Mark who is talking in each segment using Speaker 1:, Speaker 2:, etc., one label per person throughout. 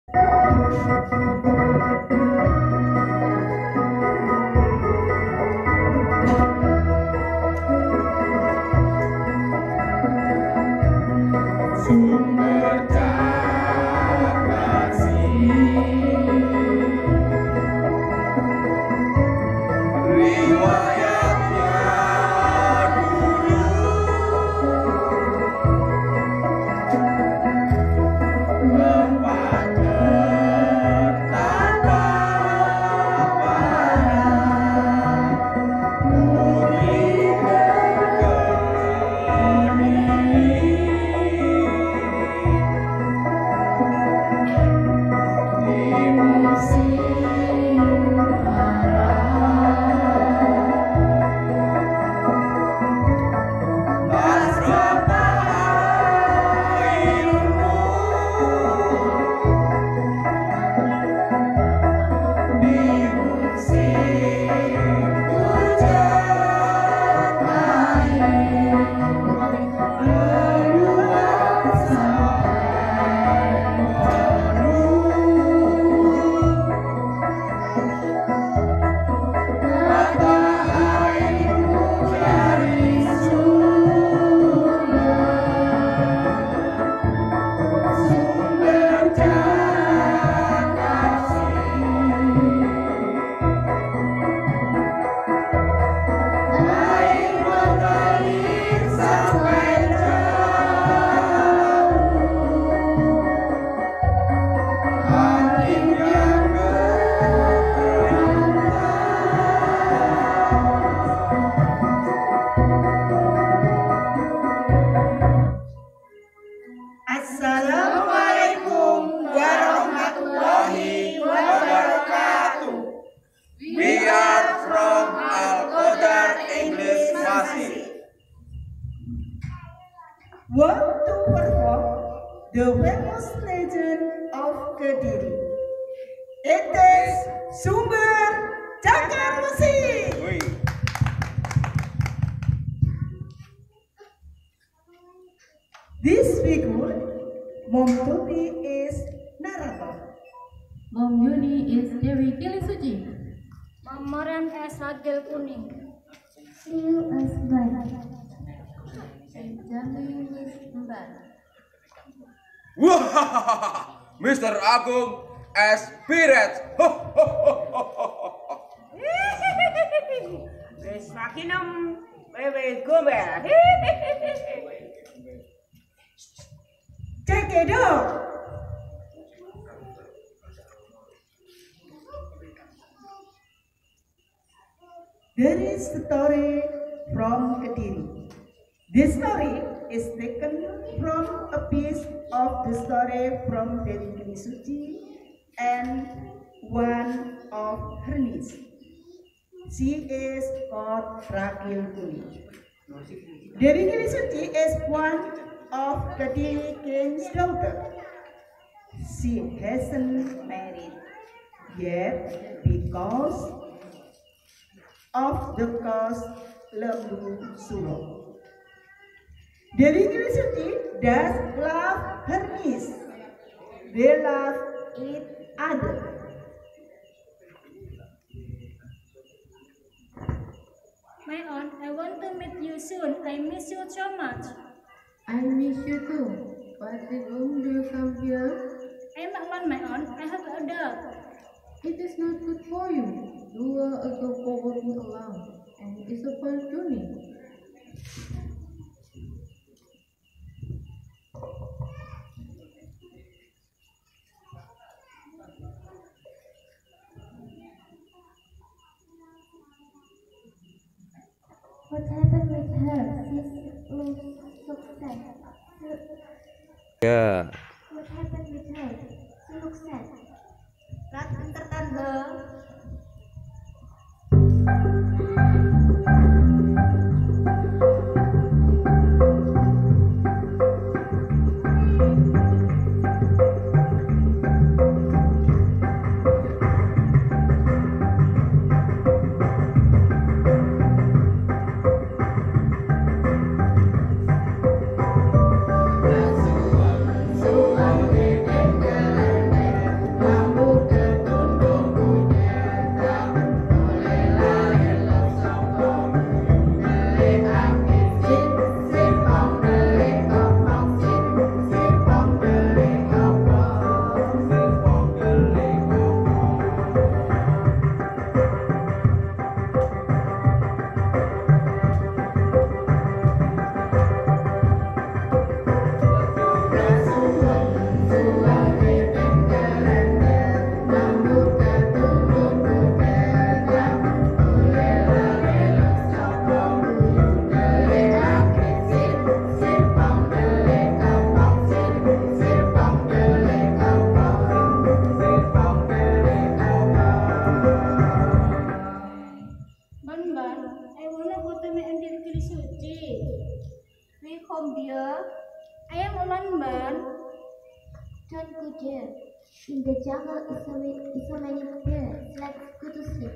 Speaker 1: Assalamualaikum warahmatullahi wabarakatuh. We are from Qadr English Massive.
Speaker 2: Want to perform the famous legend of Kediri. It is Sumber Cakar Musik. This figure, Mom Tuti is narrator.
Speaker 3: Mom Yuni is Dewi Kilisuci.
Speaker 4: Mom Mariam is Ragil Kuning.
Speaker 5: Siu as Black.
Speaker 3: Jamil is Mbak.
Speaker 1: Wah, Mr. Agung as Piret.
Speaker 2: Sakinam Wewe Gombel. Check it out. There is a story from Kediri. This story is taken from a piece of the story from Dewi Kilisuci and one of her niece. She is called Ragil Kuning. Dewi Kilisuci is one of Kediri king's daughter. She hasn't married yet because of the cause Lembu Suro. Dewi Kilisuci does love her niece. They love each other.
Speaker 4: My aunt, I want to meet you soon. I miss you so much.
Speaker 3: I miss you too. But whom do you come here?
Speaker 4: I'm alone, my aunt. I have a dog.
Speaker 3: It is not good for you. You are a go for working alone, and it's a fun journey.
Speaker 5: What happened with her? She looks so sad.
Speaker 1: Ya.
Speaker 5: What happened with her? She looks sad.
Speaker 2: Kat antar tangga.
Speaker 5: here?
Speaker 4: I am Ulanban.
Speaker 5: Don't go there. In the jungle is so many bears. Let's go to sleep.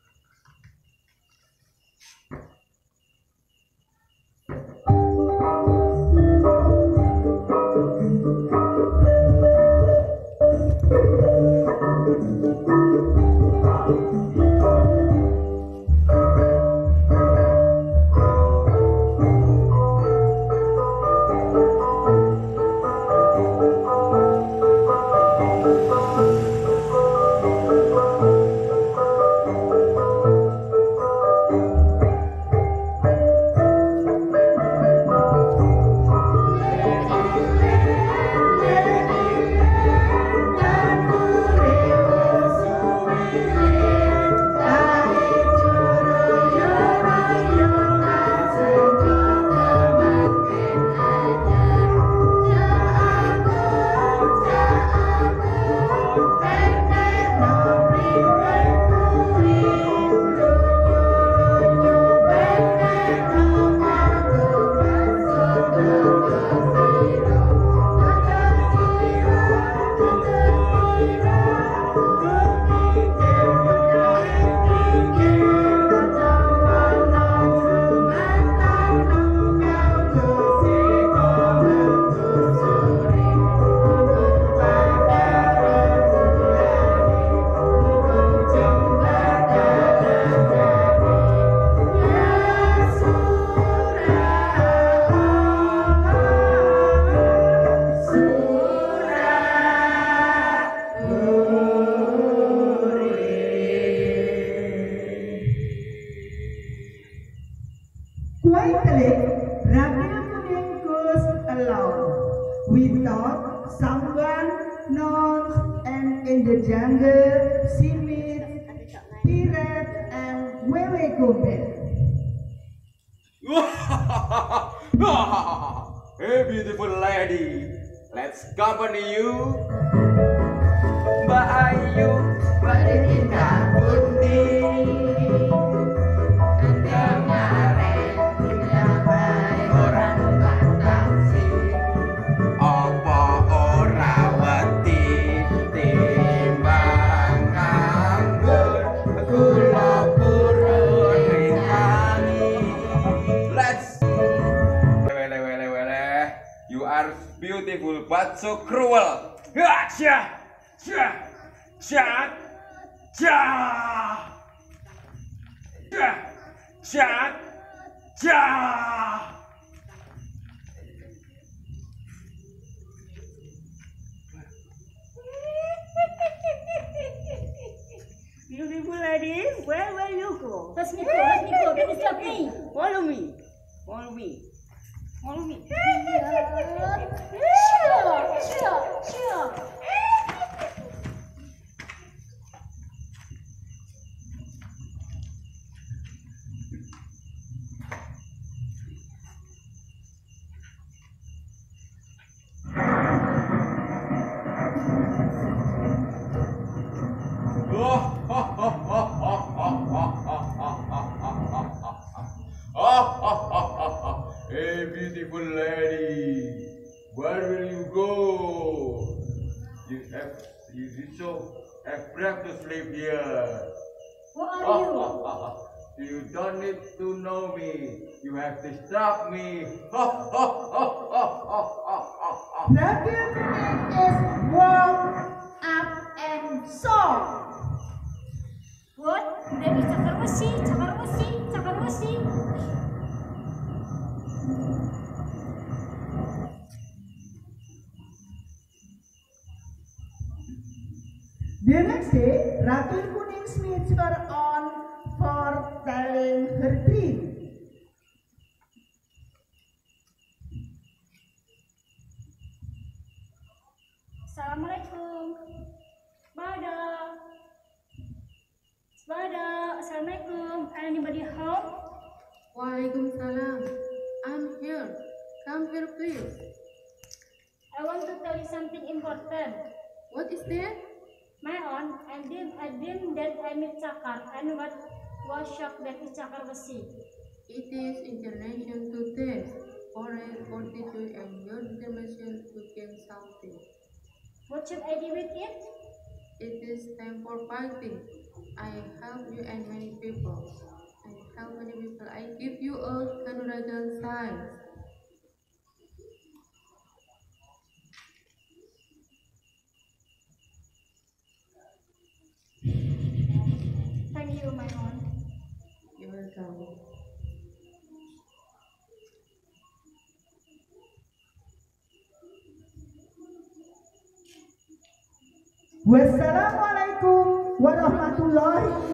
Speaker 2: Quietly, Rabil Kuning goes alone without someone known, and in the jungle she meets Pirate and Wewe Gobel.
Speaker 1: Hey beautiful lady, let's accompany you. Mbak Ayu berindah putih. Kemarin kita baik orang Batansi. Apa ora wedi timbang nganggur kula purun ning tangi. Let's you are beautiful but so cruel.
Speaker 6: Beautiful lady, where will you go?
Speaker 4: Let me go. Don't stop me.
Speaker 6: Follow me. Follow me. Follow me.
Speaker 4: Sure.
Speaker 1: Hey beautiful lady, where will you go? You so afraid to sleep here.
Speaker 4: Who are you?
Speaker 1: You don't need to know me. You have to stop me.
Speaker 2: Rabil Kuning is warm up and soft.
Speaker 4: What? Dari cakar besi.
Speaker 2: The next day, Rabil Kuning meets her on for telling her dream.
Speaker 4: Assalamualaikum. Assalamualaikum. Anybody home?
Speaker 3: Waalaikumsalam. I'm here. Come here, please.
Speaker 4: I want to tell you something important.
Speaker 3: What is that?
Speaker 4: My aunt, I dreamed that I met Cakar, and was shocked that it's Cakar besi.
Speaker 3: It is international contest. or did you and your determination to gain something?
Speaker 4: What should I do with it?
Speaker 3: It is time for fighting. I help you and many people. I help many people. I give you a kanuragan sign.
Speaker 4: Thank you, my aunt.
Speaker 3: You're welcome.
Speaker 2: Wassalamualaikum warahmatullahi